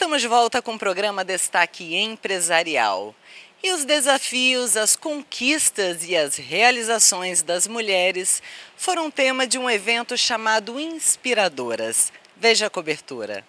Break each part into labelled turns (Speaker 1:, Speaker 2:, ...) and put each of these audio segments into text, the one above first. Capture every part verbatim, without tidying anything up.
Speaker 1: Estamos de volta com o programa Destaque Empresarial. E os desafios, as conquistas e as realizações das mulheres foram tema de um evento chamado Inspiradoras. Veja a cobertura.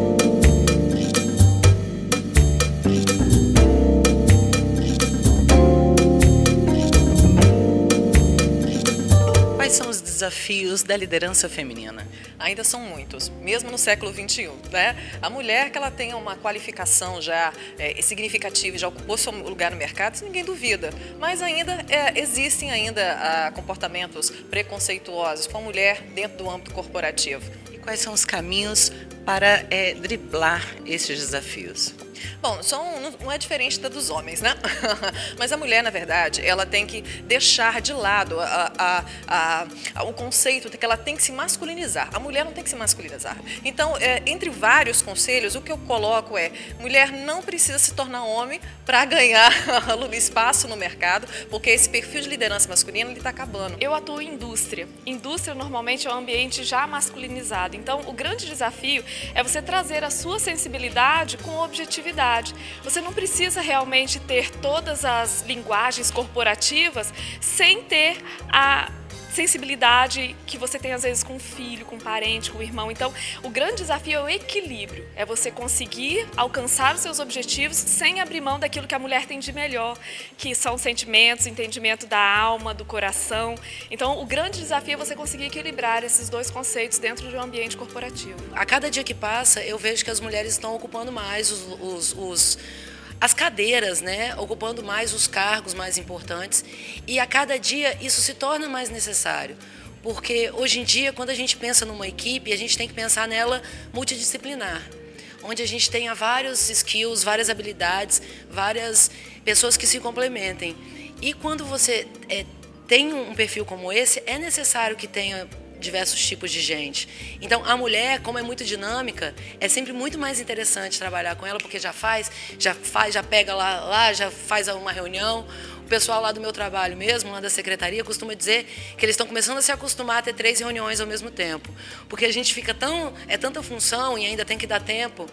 Speaker 1: Quais são os desafios da liderança feminina?
Speaker 2: Ainda são muitos, mesmo no século vinte e um, né? A mulher que ela tenha uma qualificação já é, significativa, já ocupou seu lugar no mercado, isso ninguém duvida. Mas ainda é, existem ainda ah, comportamentos preconceituosos com a mulher dentro do âmbito corporativo.
Speaker 1: E quais são os caminhos para é, driblar esses desafios?
Speaker 2: Bom, são, não é diferente da dos homens, né? Mas a mulher, na verdade, ela tem que deixar de lado a, a, a, a, o conceito de que ela tem que se masculinizar. A mulher não tem que se masculinizar. Então, é, entre vários conselhos, o que eu coloco é: mulher não precisa se tornar homem para ganhar espaço no mercado, porque esse perfil de liderança masculina está acabando.
Speaker 3: Eu atuo em indústria. Indústria normalmente é um ambiente já masculinizado. Então, o grande desafio é você trazer a sua sensibilidade com objetividade. Você não precisa realmente ter todas as linguagens corporativas sem ter a sensibilidade que você tem às vezes com o filho, com o parente, com o irmão. Então, o grande desafio é o equilíbrio, é você conseguir alcançar os seus objetivos sem abrir mão daquilo que a mulher tem de melhor, que são sentimentos, entendimento da alma, do coração. Então, o grande desafio é você conseguir equilibrar esses dois conceitos dentro de um ambiente corporativo.
Speaker 4: A cada dia que passa, eu vejo que as mulheres estão ocupando mais os, os, os as cadeiras, né, ocupando mais os cargos mais importantes, e a cada dia isso se torna mais necessário, porque hoje em dia, quando a gente pensa numa equipe, a gente tem que pensar nela multidisciplinar, onde a gente tenha vários skills, várias habilidades, várias pessoas que se complementem. E quando você é, tem um perfil como esse, é necessário que tenha diversos tipos de gente. Então, a mulher, como é muito dinâmica, é sempre muito mais interessante trabalhar com ela, porque já faz, já faz, já pega lá, lá, já faz uma reunião. O pessoal lá do meu trabalho mesmo, lá da secretaria, costuma dizer que eles estão começando a se acostumar a ter três reuniões ao mesmo tempo, porque a gente fica tão, é tanta função e ainda tem que dar tempo.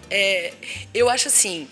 Speaker 4: É, eu acho assim,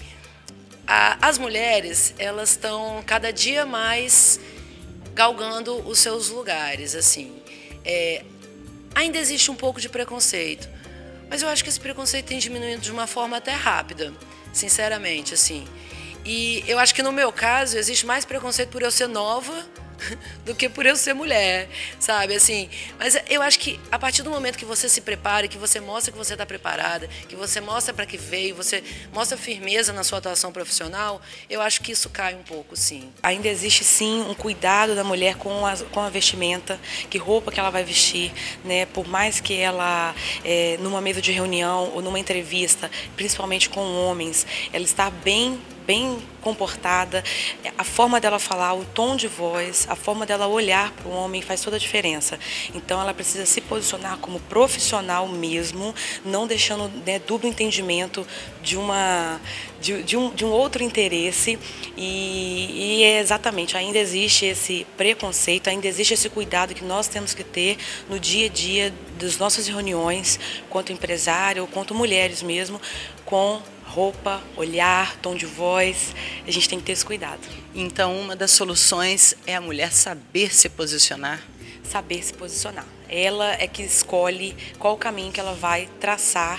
Speaker 4: a, as mulheres, elas estão cada dia mais galgando os seus lugares, assim. É, ainda existe um pouco de preconceito, mas eu acho que esse preconceito tem diminuído de uma forma até rápida, sinceramente, assim. E eu acho que no meu caso existe mais preconceito por eu ser nova do que por eu ser mulher, sabe, assim. Mas eu acho que a partir do momento que você se prepara, que você mostra que você está preparada, que você mostra para que veio, você mostra firmeza na sua atuação profissional, eu acho que isso cai um pouco, sim.
Speaker 5: Ainda existe, sim, um cuidado da mulher com a, com a vestimenta, que roupa que ela vai vestir, né? Por mais que ela, é, numa mesa de reunião ou numa entrevista, principalmente com homens, ela está bem bem comportada, a forma dela falar, o tom de voz, a forma dela olhar para o homem faz toda a diferença. Então ela precisa se posicionar como profissional mesmo, não deixando, né, duplo entendimento de, uma, de, de, um, de um outro interesse. E, e é exatamente, ainda existe esse preconceito, ainda existe esse cuidado que nós temos que ter no dia a dia das nossas reuniões, quanto empresário ou quanto mulheres mesmo, com roupa, olhar, tom de voz, a gente tem que ter esse cuidado.
Speaker 1: Então, uma das soluções é a mulher saber se posicionar?
Speaker 5: Saber se posicionar. Ela é que escolhe qual o caminho que ela vai traçar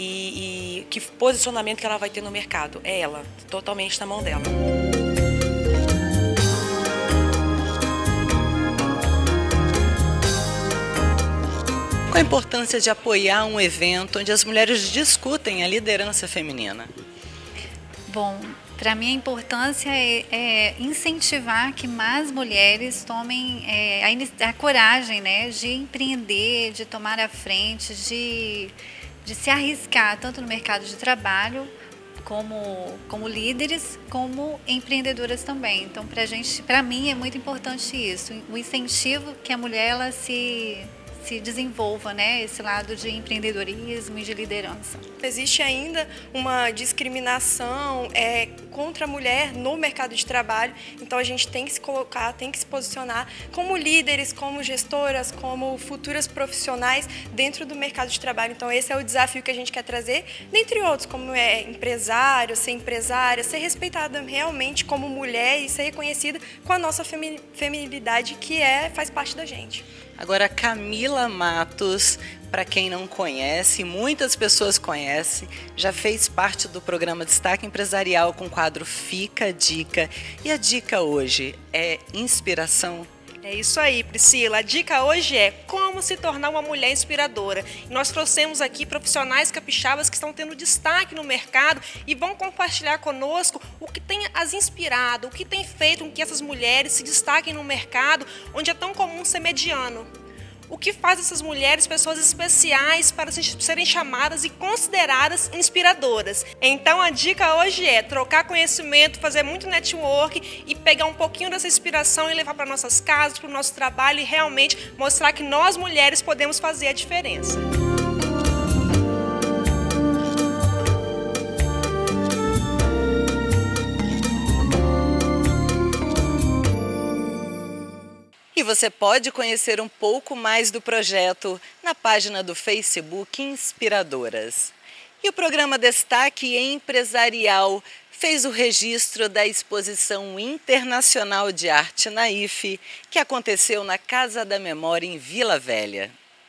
Speaker 5: e, e que posicionamento que ela vai ter no mercado. É ela, totalmente na mão dela.
Speaker 1: Qual a importância de apoiar um evento onde as mulheres discutem a liderança feminina?
Speaker 6: Bom, para mim a importância é, é incentivar que mais mulheres tomem é, a, a coragem, né, de empreender, de tomar a frente, de, de se arriscar tanto no mercado de trabalho como, como líderes, como empreendedoras também. Então, para gente, para mim é muito importante isso, o incentivo que a mulher ela se se desenvolva, né, esse lado de empreendedorismo e de liderança.
Speaker 7: Existe ainda uma discriminação é, contra a mulher no mercado de trabalho, então a gente tem que se colocar, tem que se posicionar como líderes, como gestoras, como futuras profissionais dentro do mercado de trabalho. Então esse é o desafio que a gente quer trazer, dentre outros, como é empresário, ser empresária, ser respeitada realmente como mulher e ser reconhecida com a nossa feminilidade que é, faz parte da gente.
Speaker 1: Agora, Camila Matos, para quem não conhece, muitas pessoas conhecem, já fez parte do programa Destaque Empresarial com o quadro Fica a Dica. E a dica hoje é inspiração?
Speaker 7: É isso aí, Priscila. A dica hoje é como se tornar uma mulher inspiradora. Nós trouxemos aqui profissionais capixabas que estão tendo destaque no mercado e vão compartilhar conosco o que tem as inspirado, o que tem feito com que essas mulheres se destaquem no mercado onde é tão comum ser mediano. O que faz essas mulheres pessoas especiais para serem chamadas e consideradas inspiradoras. Então a dica hoje é trocar conhecimento, fazer muito network e pegar um pouquinho dessa inspiração e levar para nossas casas, para o nosso trabalho e realmente mostrar que nós mulheres podemos fazer a diferença.
Speaker 1: E você pode conhecer um pouco mais do projeto na página do Facebook Inspiradoras. E o programa Destaque Empresarial fez o registro da Exposição Internacional de Arte Naif, que aconteceu na Casa da Memória em Vila Velha.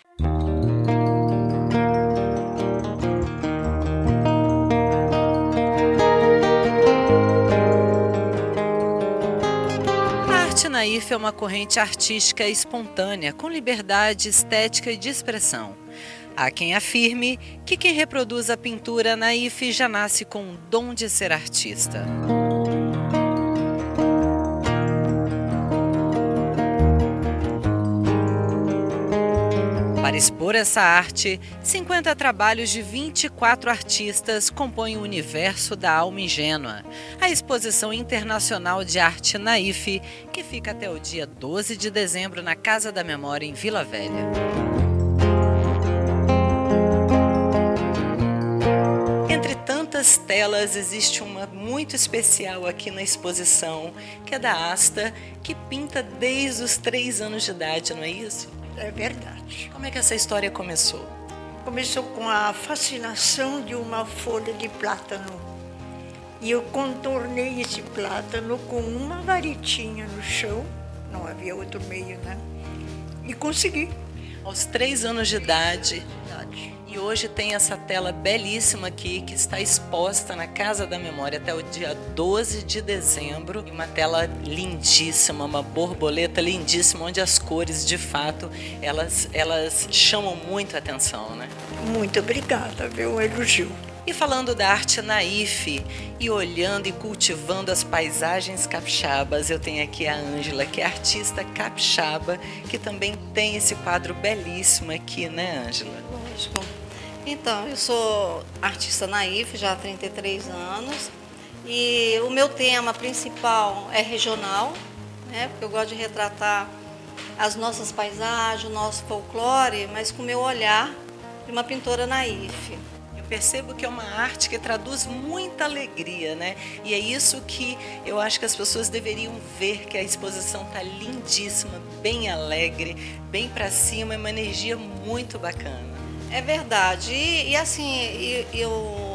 Speaker 1: A Arte Naif é uma corrente artística espontânea, com liberdade estética e de expressão. Há quem afirme que quem reproduz a pintura naif já nasce com o dom de ser artista. Para expor essa arte, cinquenta trabalhos de vinte e quatro artistas compõem o universo da alma ingênua, a Exposição Internacional de Arte Naif, que fica até o dia doze de dezembro na Casa da Memória, em Vila Velha. Entre tantas telas, existe uma muito especial aqui na exposição, que é da Asta, que pinta desde os três anos de idade, não é isso?
Speaker 8: É verdade.
Speaker 1: Como é que essa história começou?
Speaker 8: Começou com a fascinação de uma folha de plátano. E eu contornei esse plátano com uma varetinha no chão, não havia outro meio, né? E consegui.
Speaker 1: Aos três anos de idade. E hoje tem essa tela belíssima aqui, que está exposta na Casa da Memória até o dia doze de dezembro. Uma tela lindíssima, uma borboleta lindíssima, onde as cores, de fato, elas, elas chamam muito a atenção, né?
Speaker 8: Muito obrigada, viu? Um elogio.
Speaker 1: E falando da arte naif, e olhando e cultivando as paisagens capixabas, eu tenho aqui a Ângela, que é artista capixaba, que também tem esse quadro belíssimo aqui, né, Ângela?
Speaker 9: Lógico. Então, eu sou artista naif já há trinta e três anos e o meu tema principal é regional, né, porque eu gosto de retratar as nossas paisagens, o nosso folclore, mas com o meu olhar de uma pintora naif.
Speaker 1: Eu percebo que é uma arte que traduz muita alegria, né? E é isso que eu acho que as pessoas deveriam ver, que a exposição está lindíssima, bem alegre, bem para cima, é uma energia muito bacana.
Speaker 9: É verdade. E, e assim, e, e o,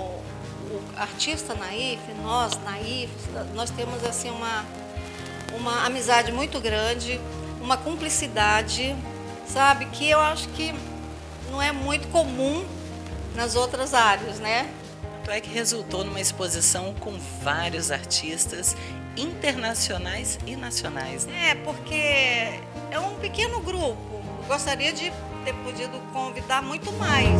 Speaker 9: o artista naif, nós naif, nós temos assim uma, uma amizade muito grande, uma cumplicidade, sabe? Que eu acho que não é muito comum nas outras áreas, né?
Speaker 1: Tanto é que resultou numa exposição com vários artistas internacionais e nacionais, né?
Speaker 9: É, porque é um pequeno grupo. Eu gostaria de ter podido convidar muito mais.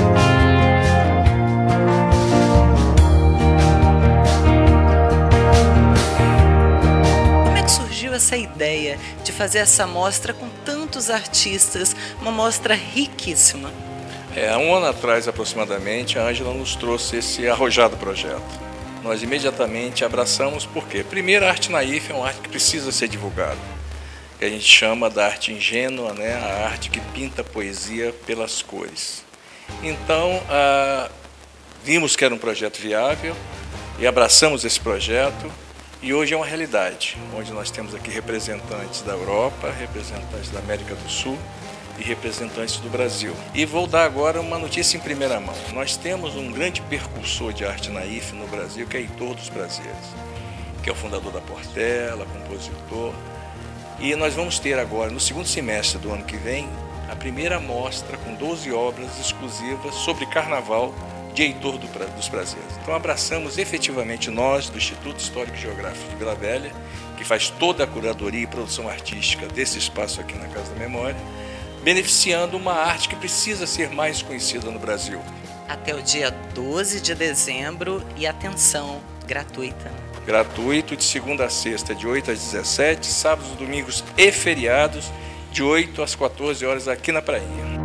Speaker 1: Como é que surgiu essa ideia de fazer essa mostra com tantos artistas, uma mostra riquíssima?
Speaker 10: É, há um ano atrás, aproximadamente, a Ângela nos trouxe esse arrojado projeto. Nós imediatamente abraçamos, porque primeiro a arte naif é uma arte que precisa ser divulgada. que a gente chama da arte ingênua, né? A arte que pinta a poesia pelas cores. Então, ah, vimos que era um projeto viável e abraçamos esse projeto, e hoje é uma realidade, onde nós temos aqui representantes da Europa, representantes da América do Sul e representantes do Brasil. E vou dar agora uma notícia em primeira mão. Nós temos um grande percursor de arte naif no Brasil, que é Heitor dos Prazeres, que é o fundador da Portela, compositor. E nós vamos ter agora, no segundo semestre do ano que vem, a primeira mostra com doze obras exclusivas sobre carnaval de Heitor dos Prazeres. Então abraçamos efetivamente nós, do Instituto Histórico e Geográfico de Vila Velha, que faz toda a curadoria e produção artística desse espaço aqui na Casa da Memória, beneficiando uma arte que precisa ser mais conhecida no Brasil.
Speaker 1: Até o dia doze de dezembro, e atenção, gratuita.
Speaker 10: Gratuito, de segunda a sexta, de oito às dezessete, sábados, domingos e feriados, de oito às quatorze horas aqui na Prainha.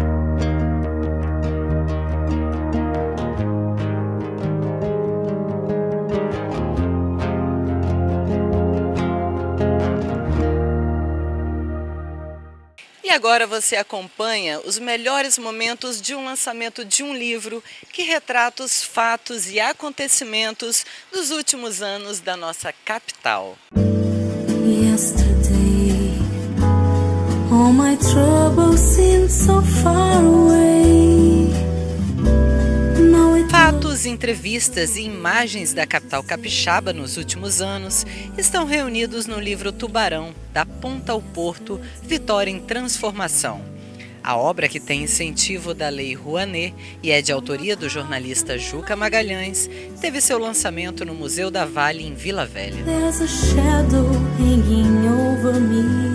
Speaker 1: E agora você acompanha os melhores momentos de um lançamento de um livro que retrata os fatos e acontecimentos dos últimos anos da nossa capital.
Speaker 11: Yesterday, all my troubles seem so far away. Now it
Speaker 1: Fatos, entrevistas e imagens da capital capixaba nos últimos anos estão reunidos no livro Tubarão, da Ponta ao Porto, Vitória em Transformação. A obra, que tem incentivo da Lei Rouanet e é de autoria do jornalista Juca Magalhães, teve seu lançamento no Museu da Vale, em Vila Velha.
Speaker 11: there's a shadow hanging over me.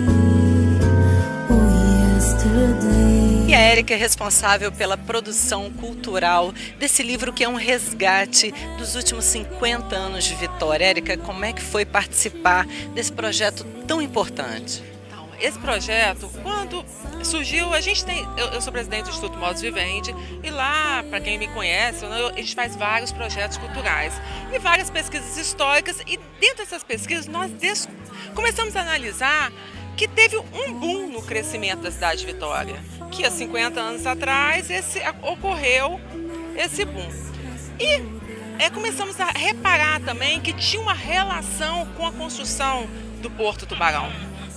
Speaker 11: Oh, yesterday.
Speaker 1: E a Érica é responsável pela produção cultural desse livro, que é um resgate dos últimos cinquenta anos de Vitória. Érica, como é que foi participar desse projeto tão importante?
Speaker 2: Então, esse projeto, quando surgiu, a gente tem, eu, eu sou presidente do Instituto Modus Vivendi, e lá, para quem me conhece, eu, a gente faz vários projetos culturais e várias pesquisas históricas, e dentro dessas pesquisas nós des, começamos a analisar que teve um boom no crescimento da cidade de Vitória, que há cinquenta anos atrás esse, ocorreu esse boom. E é, começamos a reparar também que tinha uma relação com a construção do Porto Tubarão.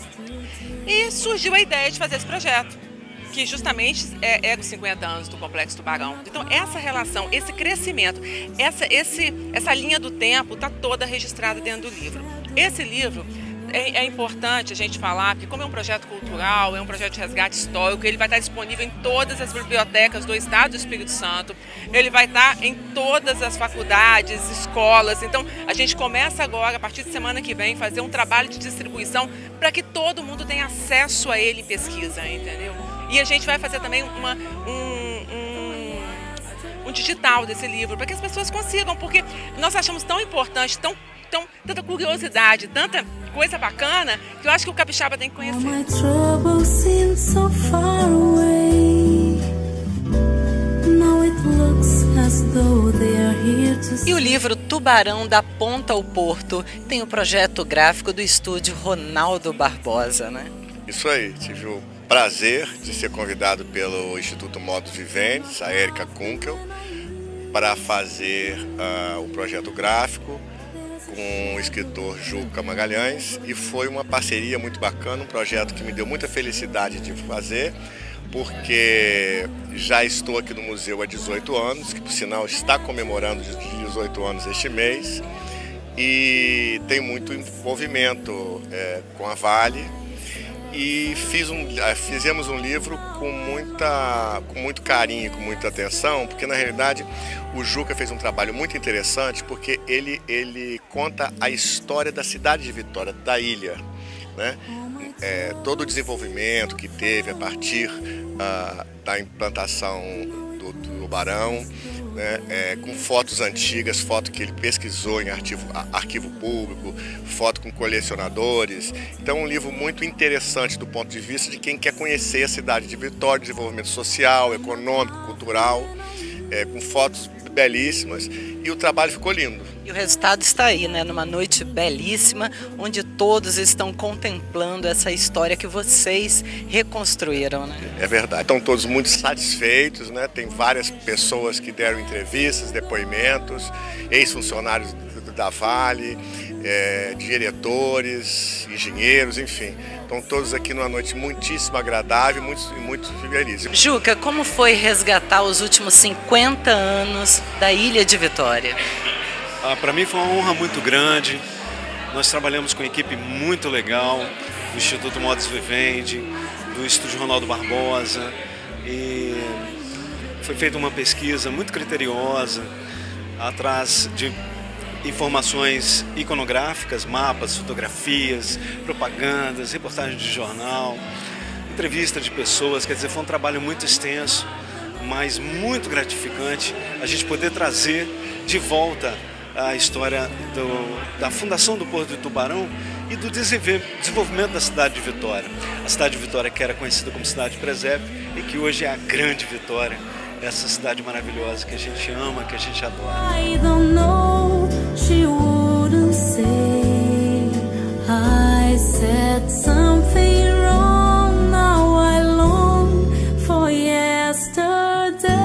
Speaker 2: E surgiu a ideia de fazer esse projeto, que justamente é, é os cinquenta anos do Complexo Tubarão. Então essa relação, esse crescimento, essa, esse, essa linha do tempo está toda registrada dentro do livro. Esse livro é, é importante a gente falar, porque como é um projeto cultural, é um projeto de resgate histórico, ele vai estar disponível em todas as bibliotecas do Estado do Espírito Santo, ele vai estar em todas as faculdades, escolas. Então a gente começa agora, a partir de semana que vem, fazer um trabalho de distribuição para que todo mundo tenha acesso a ele em pesquisa, entendeu? E a gente vai fazer também uma, um, um, um digital desse livro, para que as pessoas consigam, porque nós achamos tão importante, tão, tão, tanta curiosidade, tanta coisa bacana, que eu acho que o capixaba tem que conhecer.
Speaker 11: All my troubles seem so far away. Now it looks as though they are here to stay.
Speaker 1: E o livro Tubarão, da Ponta ao Porto tem o projeto gráfico do estúdio Ronaldo Barbosa, né?
Speaker 12: Isso aí, tive o prazer de ser convidado pelo Instituto Modus Vivendi, a Érica Kunkel, para fazer uh, o projeto gráfico com o escritor Juca Magalhães, e foi uma parceria muito bacana, um projeto que me deu muita felicidade de fazer, porque já estou aqui no museu há dezoito anos, que por sinal está comemorando dezoito anos este mês, e tem muito envolvimento é, com a Vale, e fiz um, fizemos um livro com, muita, com muito carinho, com muita atenção, porque na realidade o Juca fez um trabalho muito interessante, porque ele, ele conta a história da cidade de Vitória, da ilha, né? É, todo o desenvolvimento que teve a partir uh, da implantação do, do Tubarão, né? É, com fotos antigas, foto que ele pesquisou em arquivo, arquivo público, foto com colecionadores. Então é um livro muito interessante do ponto de vista de quem quer conhecer a cidade de Vitória, desenvolvimento social, econômico, cultural. é, com fotos belíssimas, e o trabalho ficou lindo.
Speaker 1: E o resultado está aí, né? Numa noite belíssima, onde todos estão contemplando essa história que vocês reconstruíram, né?
Speaker 12: É verdade. Estão todos muito satisfeitos, né? Tem várias pessoas que deram entrevistas, depoimentos, ex-funcionários da Vale, é, diretores, engenheiros, enfim. Estão todos aqui numa noite muitíssimo agradável e muito, muito feliz.
Speaker 1: Juca, como foi resgatar os últimos cinquenta anos da Ilha de Vitória?
Speaker 13: Ah, para mim foi uma honra muito grande. Nós trabalhamos com uma equipe muito legal, do Instituto Modus Vivendi, do Estúdio Ronaldo Barbosa, e foi feita uma pesquisa muito criteriosa, atrás de informações iconográficas, mapas, fotografias, propagandas, reportagens de jornal, entrevista de pessoas. Quer dizer, foi um trabalho muito extenso, mas muito gratificante a gente poder trazer de volta a história do, da fundação do Porto de Tubarão e do desenvolvimento da cidade de Vitória. A cidade de Vitória, que era conhecida como cidade de presépio e que hoje é a grande Vitória, essa cidade maravilhosa que a gente ama, que a gente adora.
Speaker 11: I don't know, she wouldn't say I said something wrong, now I long for yesterday.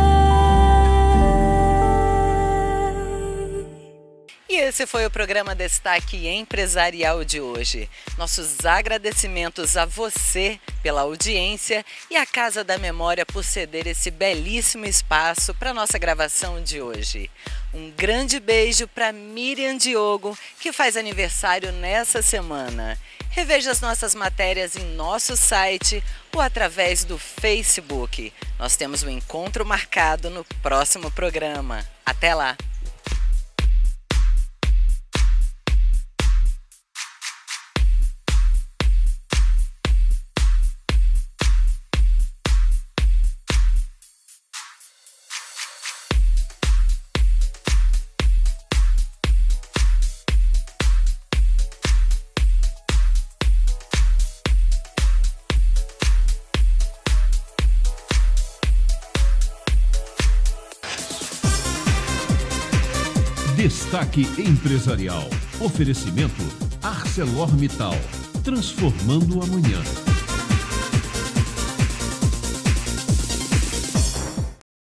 Speaker 1: E esse foi o programa Destaque Empresarial de hoje. Nossos agradecimentos a você pela audiência e à Casa da Memória por ceder esse belíssimo espaço para a nossa gravação de hoje. Um grande beijo para Miriam Diogo, que faz aniversário nessa semana. Reveja as nossas matérias em nosso site ou através do Facebook. Nós temos um encontro marcado no próximo programa. Até lá!
Speaker 14: Destaque Empresarial. Oferecimento ArcelorMittal. Transformando o amanhã.